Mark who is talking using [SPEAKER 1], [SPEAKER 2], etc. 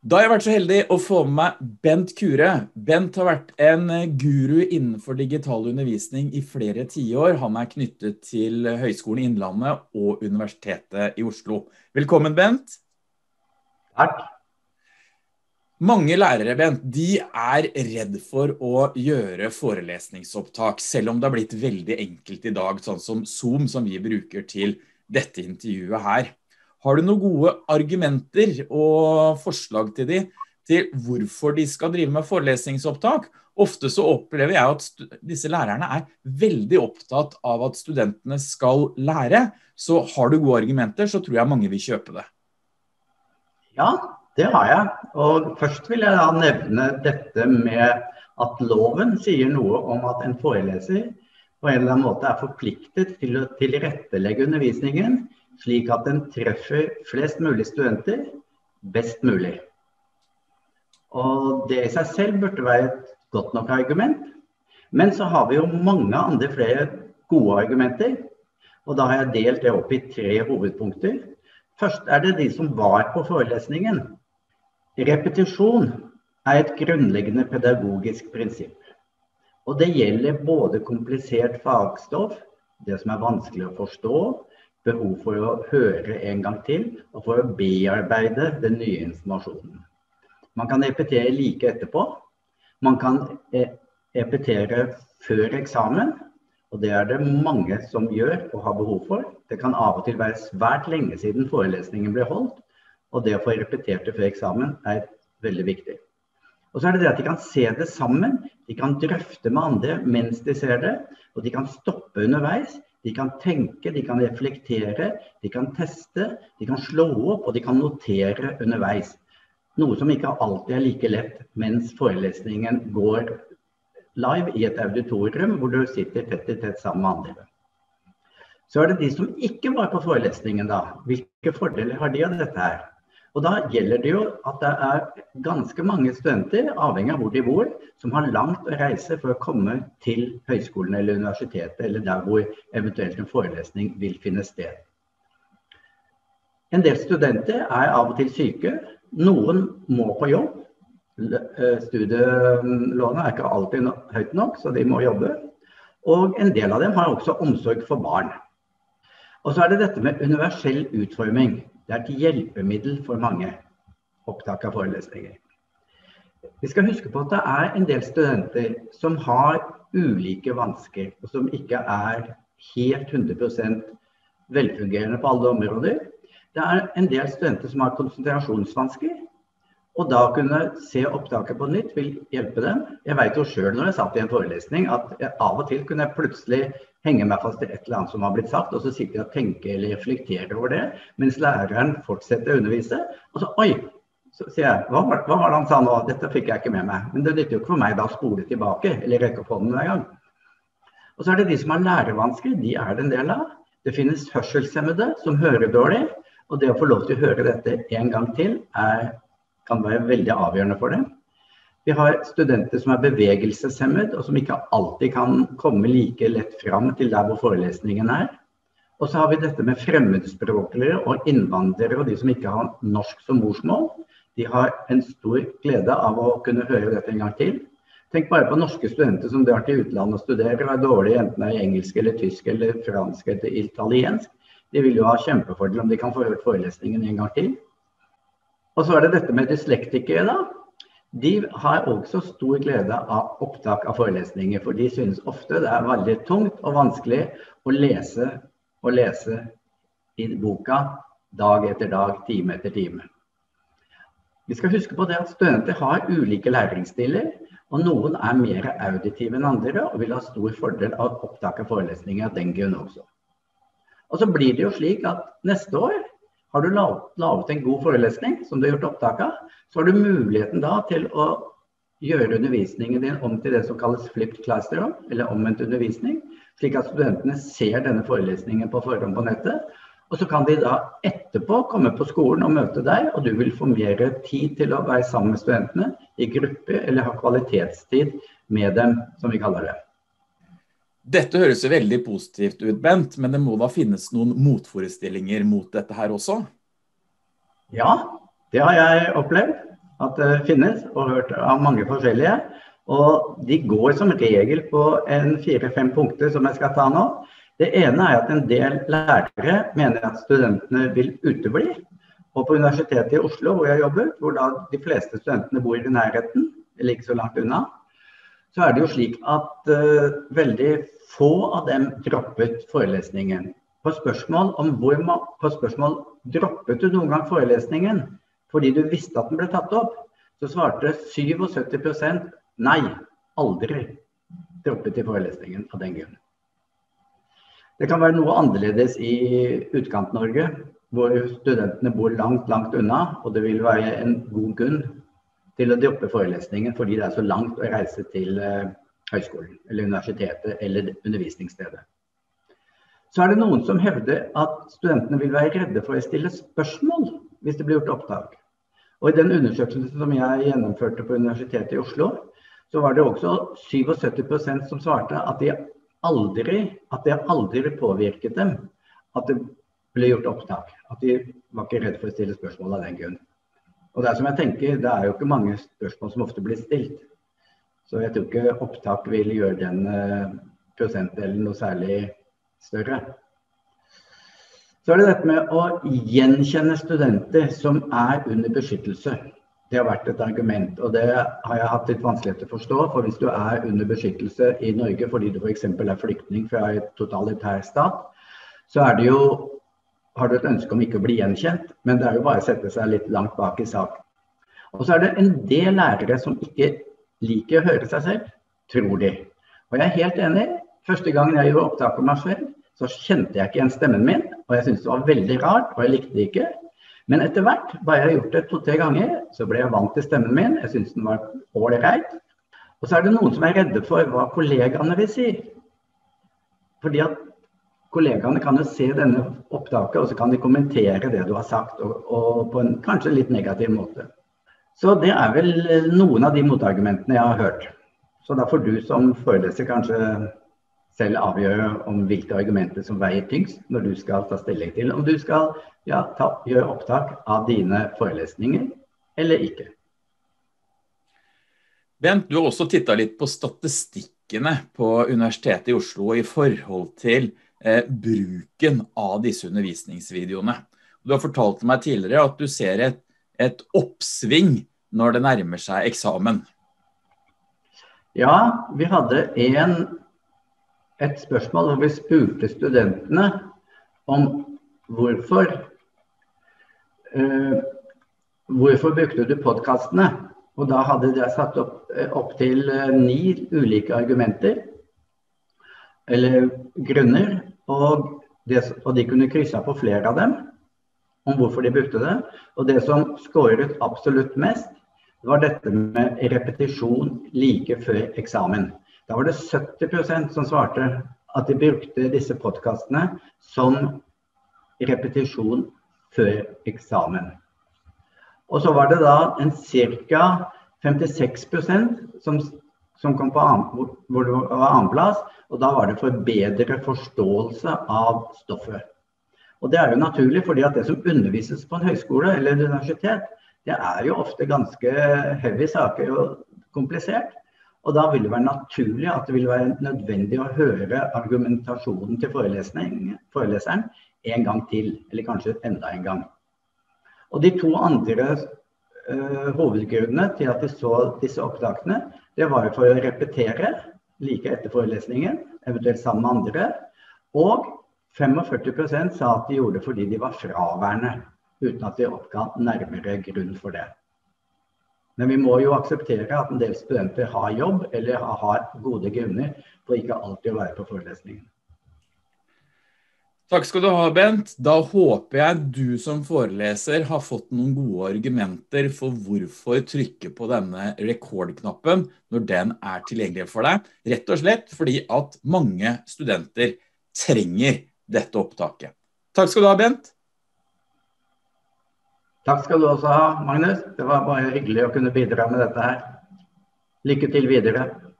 [SPEAKER 1] Da har jeg vært så heldig å få med meg Bent Kure. Bent har vært en guru innenfor digital undervisning i flere tiår. Han er knyttet til Høgskolen i Innlandet og Universitetet i Oslo. Velkommen, Bent.
[SPEAKER 2] Takk.
[SPEAKER 1] Mange lærere, Bent, de er redd for å gjøre forelesningsopptak, selv om det har blitt veldig enkelt i dag, sånn som Zoom, som vi bruker til dette intervjuet her. Har du noen gode argumenter og forslag til de, til hvorfor de skal drive med forelesningsopptak? Ofte så opplever jeg at disse lærerne er veldig opptatt av at studentene skal lære, så har du gode argumenter, så tror jeg mange vil kjøpe det.
[SPEAKER 2] Ja, det har jeg. Og først vil jeg da nevne dette med at loven sier noe om at en foreleser på en eller annen måte er forpliktet til å tilrettelegge undervisningen, slik at den treffer flest mulig studenter best mulig. Og det i seg selv burde være et godt nok argument. Men så har vi jo mange andre flere gode argumenter, og da har jeg delt det opp i 3 hovedpunkter. Først er det de som var på forelesningen. Repetisjon er et grunnleggende pedagogisk prinsipp. Og det gjelder både komplisert fagstoff, det som er vanskelig å forstå, behov for å høre en gang til, og for å bearbeide den nye informasjonen. Man kan repetere like etterpå. Man kan repetere før eksamen, og det er det mange som gjør og har behov for. Det kan av og til være svært lenge siden forelesningen ble holdt, og det å få repetert det før eksamen er veldig viktig. Og så er det det at de kan se det sammen, de kan drøfte med andre mens de ser det, og de kan stoppe underveis, de kan tenke, de kan reflektere, de kan teste, de kan slå opp, og de kan notere underveis. Noe som ikke alltid er like lett mens forelesningen går live i et auditorium, hvor du sitter tett i tett sammen med andre. Så er det de som ikke var på forelesningen da. Hvilke fordeler har de av dette her? Og da gjelder det jo at det er ganske mange studenter, avhengig av hvor de bor, som har langt å reise for å komme til høyskolen eller universitetet, eller der hvor eventuelt en forelesning vil finne sted. En del studenter er av og til syke, noen må på jobb. Studielånet er ikke alltid høyt nok, så de må jobbe. Og en del av dem har også omsorg for barn. Og så er det dette med universell utforming. Det er et hjelpemiddel for mange opptak av forelesninger. Vi skal huske på at det er en del studenter som har ulike vansker, og som ikke er helt 100% velfungerende på alle områder. Det er en del studenter som har konsentrasjonsvansker, og da å kunne se opptaket på nytt vil hjelpe dem. Jeg vet jo selv når jeg satt i en forelesning at av og til kunne jeg plutselig henge meg fast i et eller annet som har blitt sagt, og så sitter jeg og tenker eller reflekterer over det, mens læreren fortsetter å undervise. Og så, oi, så sier jeg, hva var det han sa nå? Dette fikk jeg ikke med meg. Men det nytter jo ikke for meg da å spole tilbake, eller rekke opp hånden hver gang. Og så er det de som har lærevansker, de er det en del av. Det finnes hørselshemmede som hører dårlig, og det å få lov til å høre dette en gang til kan være veldig avgjørende for dem. Vi har studenter som er bevegelseshemmet, og som ikke alltid kan komme like lett fram til der hvor forelesningen er. Og så har vi dette med fremmedspråklige og innvandrere, og de som ikke har norsk som morsmål. De har en stor glede av å kunne høre dette en gang til. Tenk bare på norske studenter som drar til utlandet og studerer, og er dårlige enten i engelsk eller tysk eller fransk eller italiensk. De vil jo ha kjempefordel om de kan få hørt forelesningen en gang til. Og så er det dette med dyslektikere da. De har også stor glede av opptak av forelesninger, for de synes ofte det er veldig tungt og vanskelig å lese i boka dag etter dag, time etter time. Vi skal huske på det at studenter har ulike læringsstiler, og noen er mer auditive enn andre, og vil ha stor fordel av opptak av forelesninger av den grunn også. Og så blir det jo slik at neste år har du laget en god forelesning som du har gjort opptak av, så har du muligheten da til å gjøre undervisningen din om til det som kalles flipped classroom, eller omvendt undervisning, slik at studentene ser denne forelesningen på forhånd på nettet, og så kan de da etterpå komme på skolen og møte deg, og du vil få mer tid til å være sammen med studentene i grupper, eller ha kvalitetstid med dem, som vi kaller det.
[SPEAKER 1] Dette høres jo veldig positivt ut, Bent, men det må da finnes noen motforestillinger mot dette her også?
[SPEAKER 2] Ja, det har jeg opplevd. at det finnes, og hørt av mange forskjellige. Og de går som regel på en 4-5 punkter som jeg skal ta nå. Det ene er at en del lærere mener at studentene vil utebli. Og på Universitetet i Oslo, hvor jeg jobber, hvor da de fleste studentene bor i nærheten, eller ikke så langt unna, så er det jo slik at veldig få av dem droppet forelesningen. På spørsmål droppet du noen gang forelesningen fordi du visste at den ble tatt opp, så svarte 77% nei, aldri droppet i forelesningen av den grunn. Det kan være noe annerledes i utkant-Norge, hvor studentene bor langt unna, og det vil være en god grunn til å droppe forelesningen fordi det er så langt å reise til høyskolen, eller universitetet, eller undervisningsstedet. Så er det noen som hevder at studentene vil være redde for å stille spørsmål hvis det blir gjort opptak. Og i den undersøkelsen som jeg gjennomførte på Universitetet i Oslo, så var det også 77% som svarte at det aldri påvirket dem at det ble gjort opptak. At de var ikke redde for å stille spørsmål av den grunn. Og det er som jeg tenker, det er jo ikke mange spørsmål som ofte blir stilt. Så jeg tror ikke opptak vil gjøre den prosentdelen noe særlig større. Så er det dette med å gjenkjenne studenter som er under beskyttelse. Det har vært et argument, og det har jeg hatt litt vanskelig til å forstå, for hvis du er under beskyttelse i Norge fordi du for eksempel er flyktning fra et totalitær stat, så er det jo, har du et ønske om ikke å bli gjenkjent, men det er jo bare å sette seg litt langt bak i sak. Og så er det en del lærere som ikke liker å høre seg selv, tror de. Og jeg er helt enig, første gangen jeg gjorde opptak om meg selv, så kjente jeg ikke igjen stemmen min, og jeg syntes det var veldig rart, og jeg likte det ikke. Men etter hvert, bare jeg har gjort det 2-3 ganger, så ble jeg vant til stemmen min, jeg syntes den var ålreit. Og så er det noen som er redde for hva kollegaene vil si. Fordi at kollegaene kan jo se denne opptaket, og så kan de kommentere det du har sagt, og på en kanskje litt negativ måte. Så det er vel noen av de motargumentene jeg har hørt. Så da får du som foreleser kanskje selv avgjøre om hvilke argumenter som veier tyngst når du skal ta stilling til om du skal gjøre opptak av dine forelesninger eller ikke.
[SPEAKER 1] Bent, du har også tittet litt på statistikkene på Universitetet i Oslo i forhold til bruken av disse undervisningsvideoene. Du har fortalt meg tidligere at du ser et oppsving når det nærmer seg eksamen.
[SPEAKER 2] Ja, vi hadde et spørsmål hvor vi spurte studentene om hvorfor brukte du podcastene? Og da hadde de satt opp til 9 ulike argumenter, eller grunner, og de kunne krysse på flere av dem, om hvorfor de brukte det. Og det som skåret absolutt mest, var dette med repetisjon like før eksamen. Da var det 70% som svarte at de brukte disse podcastene som repetisjon før eksamen. Og så var det da en cirka 56% som kom på hvor det var annenplass, og da var det for bedre forståelse av stoffet. Og det er jo naturlig, fordi at det som undervises på en høyskole eller et universitet, det er jo ofte ganske heavy saker og komplisert. Og da vil det være naturlig at det vil være nødvendig å høre argumentasjonen til foreleseren en gang til, eller kanskje enda en gang. Og de 2 andre hovedgrunnene til at de så disse opptakene, det var for å repetere like etter forelesningen, eventuelt sammen med andre, og 45% sa at de gjorde det fordi de var fraværende, uten at de oppga nærmere grunn for det. Men vi må jo akseptere at en del studenter har jobb, eller har gode grunner for ikke alltid å være på forelesningen.
[SPEAKER 1] Takk skal du ha, Bent. Da håper jeg du som foreleser har fått noen gode argumenter for hvorfor trykke på denne rekordknappen når den er tilgjengelig for deg. Rett og slett fordi at mange studenter trenger dette opptaket. Takk skal du ha, Bent.
[SPEAKER 2] Takk skal du også ha, Magnus. Det var bare hyggelig å kunne bidra med dette her. Lykke til videre.